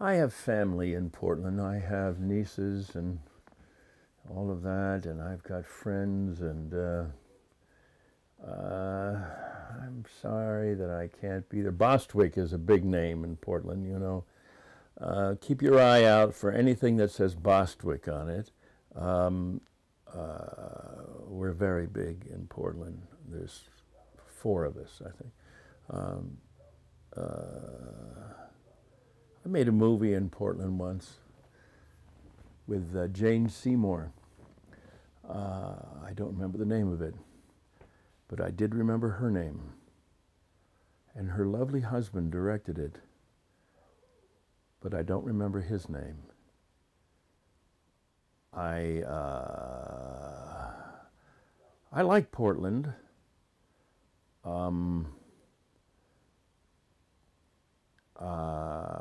I have family in Portland. I have nieces and all of that, and I've got friends, and I'm sorry that I can't be there. Bostwick is a big name in Portland, you know. Keep your eye out for anything that says Bostwick on it. Um, we're very big in Portland. There's four of us, I think. Um, I made a movie in Portland once with Jane Seymour. I don't remember the name of it, but I did remember her name. And her lovely husband directed it, but I don't remember his name. I like Portland. Um,